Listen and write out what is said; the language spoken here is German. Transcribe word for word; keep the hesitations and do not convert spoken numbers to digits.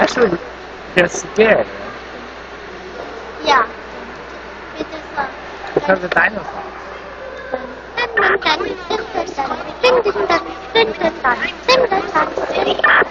Actually, they're scared. Yeah. Because uh, Because of dinosaurs. dun dun dun dun dun dun dun dun dun dun dun dun dun dun dun.